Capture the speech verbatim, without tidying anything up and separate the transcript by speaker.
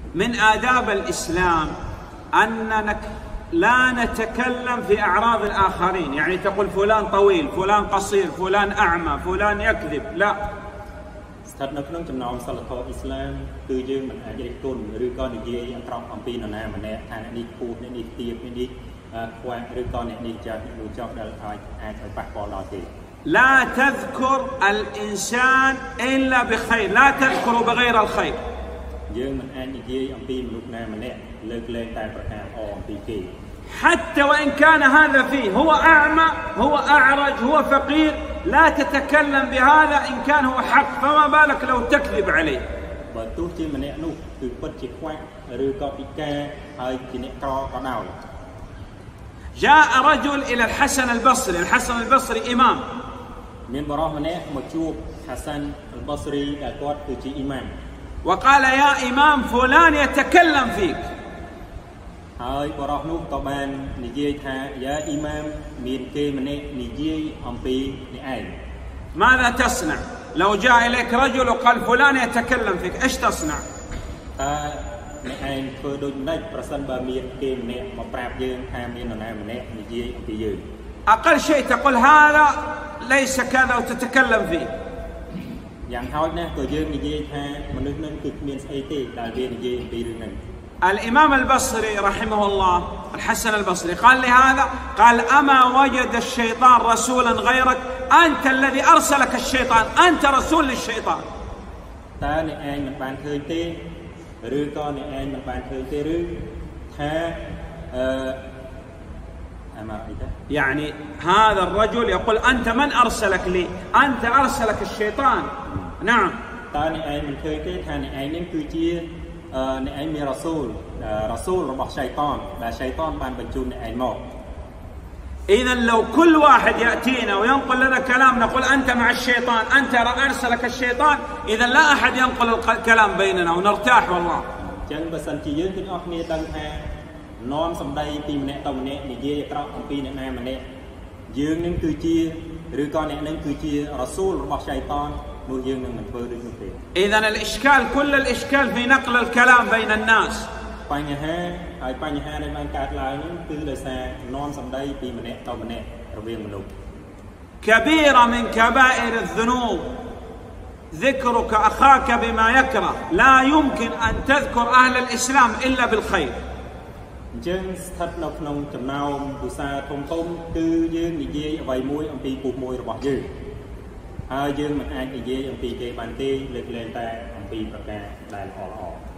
Speaker 1: من آداب الإسلام أننا لا نتكلم في أعراض الآخرين، يعني تقول فلان طويل، فلان قصير، فلان أعمى، فلان يكذب، لا.
Speaker 2: ស្ថិតនៅក្នុងចំណោមសិលធម៌អ៊ីស្លាមគឺយើងមិនអាចរិះគន់ឬក៏និយាយអាក្រក់អំពីនរណាម្នាក់ថាអ្នកនេះគូសអ្នកនេះទាបអ្នកនេះខ្វះឬក៏អ្នកនេះចាស់អ្នកនោះចោះដែលអាចអាចឲ្យប៉ះពាល់ដល់ទេ
Speaker 1: لا تذكر الإنسان إلا بخير، لا تذكر بغير الخير.
Speaker 2: យើងមិនអាចនិយាយអំពីមនុស្សណាម្នាក់លើកលែងតែប្រការល្អអំពីគេ
Speaker 1: حتى وإن كان هذا فيه هو أعمى، هو أعرج، هو فقير، لا تتكلم بهذا إن كان هو حق، فما بالك لو تكذب عليه.
Speaker 2: បើទោះជាម្នាក់នោះគឺពិតជាខ្វះឬក៏ពិការហើយជាអ្នកក្រក៏ដោយ
Speaker 1: جاء رجل إلى الحسن البصري، الحسن البصري إمام.
Speaker 2: មានបរិសម្នាក់មកជួប حسن البصري ដែលគាត់គឺជាអ៊ីម៉ាម
Speaker 1: وقال يا إمام فلان يتكلم فيك.
Speaker 2: ហើយបរិសនោះក៏បាននិយាយថាយ៉ាអ៊ីម៉ាមមានគេម្នាក់និយាយអំពីអ្នកឯង
Speaker 1: ماذا تصنع لو جاء إليك رجل وقال فلان يتكلم فيك، إيش تصنع؟
Speaker 2: តើអ្នកឯងធ្វើដូចម្ដេចប្រសិនបើមានគេម្នាក់មកប្រាប់យើងថាមាននរណាម្នាក់និយាយអំពីយើង
Speaker 1: أقل شيء تقول هذا ليس كذا وتتكلم فيه.
Speaker 2: យ៉ាងហោចណាស់ក៏យើងនិយាយថាមនុស្សនឹងគឺគ្មានស្អីទេដែលវានិយាយអំពីរឿងហ្នឹង
Speaker 1: الإمام البصري رحمه الله الحسن البصري قال لهذا، قال أما وجد الشيطان رسولا غيرك، أنت الذي أرسلك الشيطان، أنت رسول للشيطان.
Speaker 2: តើអ្នកឯងមិនបានឃើញទេឬក៏អ្នកឯងមិនបានឃើញទេឬថាអឺ
Speaker 1: يعني هذا الرجل يقول أنت من أرسلك لي؟ أنت أرسلك الشيطان. نعم.
Speaker 2: តើអ្នកឯងមិនឃើញទេថាអ្នកឯងនេះគឺជាអ្នកឯងមានរ៉ាស៊ូលរ៉ាស៊ូលរបស់ឆៃតានដែលឆៃតានបានបញ្ជូនអ្នកឯងមក
Speaker 1: إذا لو كل واحد يأتينا وينقل لنا كلام نقول أنت مع الشيطان، أنت أرسلك الشيطان، إذا لا أحد ينقل الكلام بيننا ونرتاح والله.
Speaker 2: ចឹងបើសិនជាយើងទាំងអស់គ្នាដឹងថានាំសម្ដីពីម្នាក់ទៅម្នាក់និយាយអាក្រក់អំពីអ្នកណាម្នាក់យើងនឹងគឺជាឬក៏អ្នកនឹងគឺជារ៉ាស៊ូលរបស់ឆៃតាននោះយើងនឹងមិនធ្វើដូចនោះទេ
Speaker 1: إذا الإشكال كل الإشكال في نقل الكلام بين الناس.
Speaker 2: បញ្ហាហើយបញ្ហាដែលបានកើតឡើងនេះគឺដោយសារនាំសម្ដីពីម្នាក់ទៅម្នាក់រវាងមនុស្ស
Speaker 1: كبيرة من كبائر الذنوب ذكرك أخاك بما يكره، لا يمكن أن تذكر أهل الإسلام إلا بالخير.
Speaker 2: អញ្ចឹងស្ថិតនៅក្នុងចំណោមឧស្សាហ៍ធំធំគឺយើងនិយាយអ្វីមួយអំពីពុះមួយរបស់យើងហើយយើងមិនអាចនិយាយអំពីគេបានទេលើកលែងតែអំពីប្រការដែលល្អល្អ